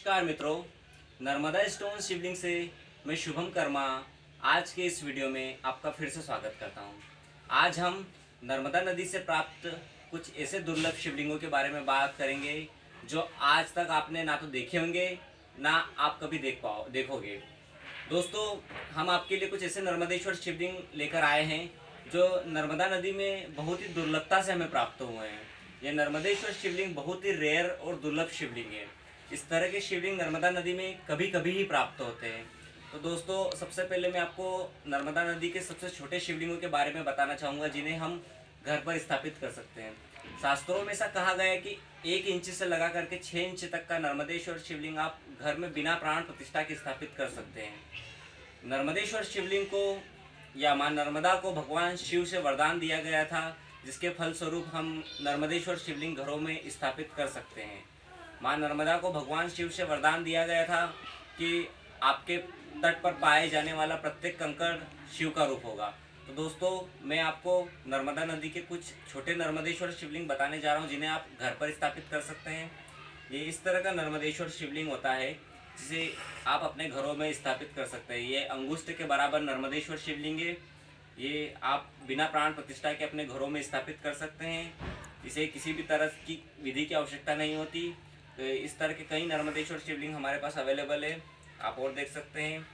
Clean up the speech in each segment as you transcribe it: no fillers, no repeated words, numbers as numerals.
नमस्कार मित्रों, नर्मदा स्टोन शिवलिंग से मैं शुभम कर्मा आज के इस वीडियो में आपका फिर से स्वागत करता हूं। आज हम नर्मदा नदी से प्राप्त कुछ ऐसे दुर्लभ शिवलिंगों के बारे में बात करेंगे जो आज तक आपने ना तो देखे होंगे ना आप कभी देखोगे। दोस्तों, हम आपके लिए कुछ ऐसे नर्मदेश्वर शिवलिंग लेकर आए हैं जो नर्मदा नदी में बहुत ही दुर्लभता से हमें प्राप्त हुए हैं। यह नर्मदेश्वर शिवलिंग बहुत ही रेयर और दुर्लभ शिवलिंग है। इस तरह के शिवलिंग नर्मदा नदी में कभी कभी ही प्राप्त होते हैं। तो दोस्तों, सबसे पहले मैं आपको नर्मदा नदी के सबसे छोटे शिवलिंगों के बारे में बताना चाहूँगा जिन्हें हम घर पर स्थापित कर सकते हैं। शास्त्रों में ऐसा कहा गया है कि 1 इंच से लगा करके 6 इंच तक का नर्मदेश्वर शिवलिंग आप घर में बिना प्राण प्रतिष्ठा के स्थापित कर सकते हैं। नर्मदेश्वर शिवलिंग को या माँ नर्मदा को भगवान शिव से वरदान दिया गया था, जिसके फलस्वरूप हम नर्मदेश्वर शिवलिंग घरों में स्थापित कर सकते हैं। माँ नर्मदा को भगवान शिव से वरदान दिया गया था कि आपके तट पर पाए जाने वाला प्रत्येक कंकड़ शिव का रूप होगा। तो दोस्तों, मैं आपको नर्मदा नदी के कुछ छोटे नर्मदेश्वर शिवलिंग बताने जा रहा हूँ जिन्हें आप घर पर स्थापित कर सकते हैं। ये इस तरह का नर्मदेश्वर शिवलिंग होता है जिसे आप अपने घरों में स्थापित कर सकते हैं। ये अंगुष्ठ के बराबर नर्मदेश्वर शिवलिंग है। ये आप बिना प्राण प्रतिष्ठा के अपने घरों में स्थापित कर सकते हैं। इसे किसी भी तरह की विधि की आवश्यकता नहीं होती। तो इस तरह के कई नर्मदेश्वर शिवलिंग हमारे पास अवेलेबल है, आप और देख सकते हैं।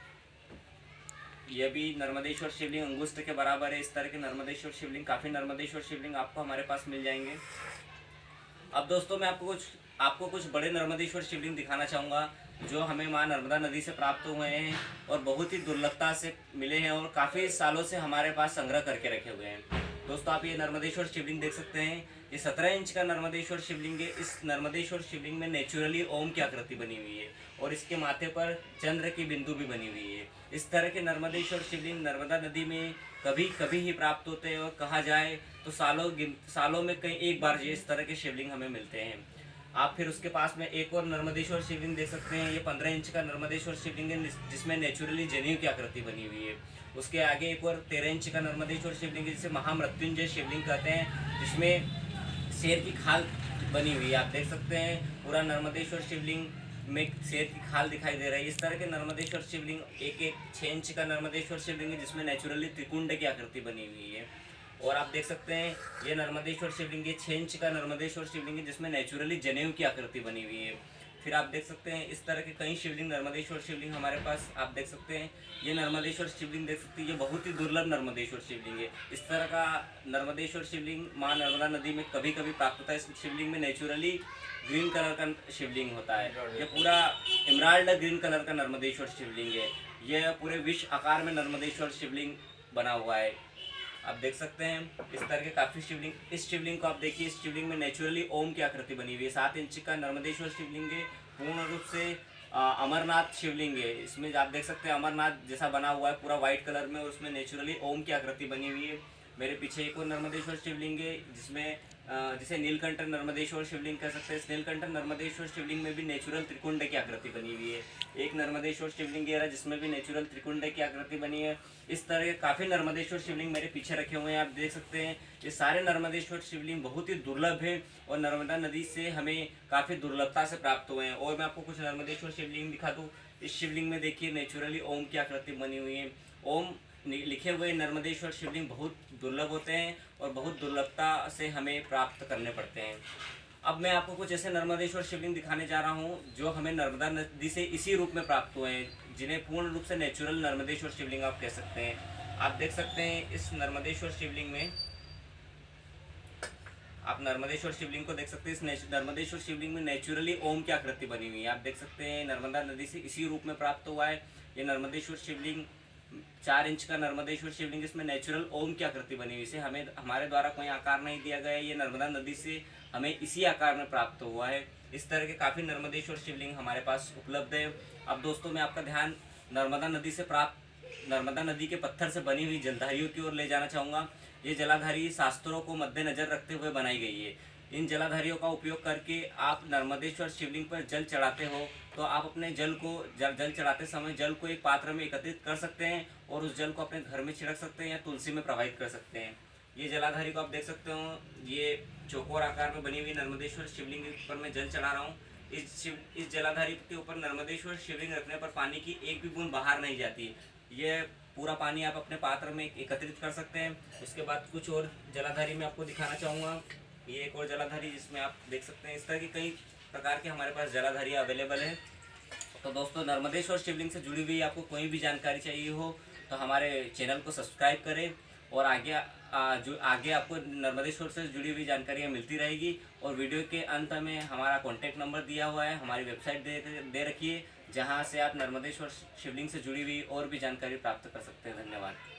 यह भी नर्मदेश्वर शिवलिंग अंगुष्ठ के बराबर है। इस तरह के नर्मदेश्वर शिवलिंग, काफ़ी नर्मदेश्वर शिवलिंग आपको हमारे पास मिल जाएंगे। अब दोस्तों, मैं आपको कुछ बड़े नर्मदेश्वर शिवलिंग दिखाना चाहूँगा जो हमें माँ नर्मदा नदी से प्राप्त हुए हैं और बहुत ही दुर्लभता से मिले हैं और काफ़ी सालों से हमारे पास संग्रह करके रखे हुए हैं। दोस्तों, आप ये नर्मदेश्वर शिवलिंग देख सकते हैं। ये 17 इंच का नर्मदेश्वर शिवलिंग है। इस नर्मदेश्वर शिवलिंग में नेचुरली ओम की आकृति बनी हुई है और इसके माथे पर चंद्र की बिंदु भी बनी हुई है। इस तरह के नर्मदेश्वर शिवलिंग नर्मदा नदी में कभी कभी ही प्राप्त होते हैं और कहा जाए तो सालों में कई एक बार ये इस तरह के शिवलिंग हमें मिलते हैं। आप फिर उसके पास में एक और नर्मदेश्वर शिवलिंग देख सकते हैं। ये 15 इंच का नर्मदेश्वर शिवलिंग है जिसमें नेचुरली जनेऊ की आकृति बनी हुई है। उसके आगे एक और 13 इंच का नर्मदेश्वर शिवलिंग है जिसे महामृत्युंजय शिवलिंग कहते हैं, जिसमें शेर की खाल बनी हुई है। आप देख सकते हैं पूरा नर्मदेश्वर शिवलिंग में शेर की खाल दिखाई दे रही है। इस तरह के नर्मदेश्वर शिवलिंग एक 6 इंच का नर्मदेश्वर शिवलिंग है जिसमें नेचुरली त्रिकुंड की आकृति बनी हुई है। और आप देख सकते हैं ये नर्मदेश्वर शिवलिंग, ये 6 इंच का नर्मदेश्वर शिवलिंग है जिसमें नेचुरली जनेऊ की आकृति बनी हुई है। फिर आप देख सकते हैं इस तरह के कई शिवलिंग, नर्मदेश्वर शिवलिंग हमारे पास आप देख सकते हैं। ये नर्मदेश्वर शिवलिंग देख सकते हैं, ये बहुत ही दुर्लभ नर्मदेश्वर शिवलिंग है। इस तरह का नर्मदेश्वर शिवलिंग माँ नर्मदा नदी में कभी कभी प्राप्त होता है। इस शिवलिंग में नेचुरली ग्रीन कलर का शिवलिंग होता है। ये पूरा इमराल्ड ग्रीन कलर का नर्मदेश्वर शिवलिंग है। यह पूरे विश्व आकार में नर्मदेश्वर शिवलिंग बना हुआ है। आप देख सकते हैं इस तरह के काफ़ी शिवलिंग। इस शिवलिंग को आप देखिए, इस शिवलिंग में नेचुरली ओम की आकृति बनी हुई है। 7 इंच का नर्मदेश्वर शिवलिंग है, पूर्ण रूप से अमरनाथ शिवलिंग है। इसमें आप देख सकते हैं अमरनाथ जैसा बना हुआ है पूरा वाइट कलर में और उसमें नेचुरली ओम की आकृति बनी हुई है। मेरे पीछे एक और नर्मदेश्वर शिवलिंग है जिसे नीलकंठ नर्मदेश्वर शिवलिंग कह सकते हैं। इस नीलकंठ नर्मदेश्वर शिवलिंग में भी नेचुरल त्रिकुंड की आकृति बनी हुई है। एक नर्मदेश्वर शिवलिंग है जिसमें भी नेचुरल त्रिकुंड की आकृति बनी है। इस तरह के काफ़ी नर्मदेश्वर शिवलिंग मेरे पीछे रखे हुए हैं, आप देख सकते हैं। ये सारे नर्मदेश्वर शिवलिंग बहुत ही दुर्लभ है और नर्मदा नदी से हमें काफ़ी दुर्लभता से प्राप्त हुए हैं। और मैं आपको कुछ नर्मदेश्वर शिवलिंग दिखा दूँ। इस शिवलिंग में देखिए नेचुरली ओम की आकृति बनी हुई है। ओम लिखे हुए नर्मदेश्वर शिवलिंग बहुत दुर्लभ होते हैं और बहुत दुर्लभता से हमें प्राप्त करने पड़ते हैं। अब मैं आपको कुछ ऐसे नर्मदेश्वर शिवलिंग दिखाने जा रहा हूं जो हमें नर्मदा नदी से इसी रूप में प्राप्त हुए हैं, जिन्हें पूर्ण रूप से नेचुरल नर्मदेश्वर शिवलिंग आप कह सकते हैं। आप देख सकते हैं इस नर्मदेश्वर शिवलिंग में, आप नर्मदेश्वर शिवलिंग को देख सकते हैं। इस नर्मदेश्वर शिवलिंग में नेचुरली ओम की आकृति बनी हुई है। आप देख सकते हैं नर्मदा नदी से इसी रूप में प्राप्त हुआ है। ये नर्मदेश्वर शिवलिंग 4 इंच का नर्मदेश्वर शिवलिंग, इसमें नेचुरल ओम की आकृति बनी हुई है। हमें हमारे द्वारा कोई आकार नहीं दिया गया है, ये नर्मदा नदी से हमें इसी आकार में प्राप्त हुआ है। इस तरह के काफ़ी नर्मदेश्वर शिवलिंग हमारे पास उपलब्ध है। अब दोस्तों, मैं आपका ध्यान नर्मदा नदी से प्राप्त नर्मदा नदी के पत्थर से बनी हुई जलधारियों की ओर ले जाना चाहूँगा। ये जलाधारी शास्त्रों को मद्देनजर रखते हुए बनाई गई है। इन जलाधारियों का उपयोग करके आप नर्मदेश्वर शिवलिंग पर जल चढ़ाते हो तो आप अपने जल चढ़ाते समय जल को एक पात्र में एकत्रित कर सकते हैं और उस जल को अपने घर में छिड़क सकते हैं या तुलसी में प्रवाहित कर सकते हैं। ये जलाधारी को आप देख सकते हो, ये चौकोर आकार में बनी हुई नर्मदेश्वर शिवलिंग पर मैं जल चढ़ा रहा हूँ। इस जलाधारी के ऊपर नर्मदेश्वर शिवलिंग रखने पर पानी की एक भी बूंद बाहर नहीं जाती। ये पूरा पानी आप अपने पात्र में एकत्रित कर सकते हैं। उसके बाद कुछ और जलाधारी मैं आपको दिखाना चाहूँगा। ये एक और जलाधारी जिसमें आप देख सकते हैं, इस तरह की कई प्रकार के हमारे पास जलाधारी अवेलेबल है। तो दोस्तों, नर्मदेश्वर शिवलिंग से जुड़ी हुई आपको कोई भी जानकारी चाहिए हो तो हमारे चैनल को सब्सक्राइब करें, और आगे आपको नर्मदेश्वर से जुड़ी हुई जानकारियाँ मिलती रहेगी। और वीडियो के अंत में हमारा कॉन्टैक्ट नंबर दिया हुआ है, हमारी वेबसाइट दे रखी है, जहाँ से आप नर्मदेश्वर शिवलिंग से जुड़ी हुई और भी जानकारी प्राप्त कर सकते हैं। धन्यवाद।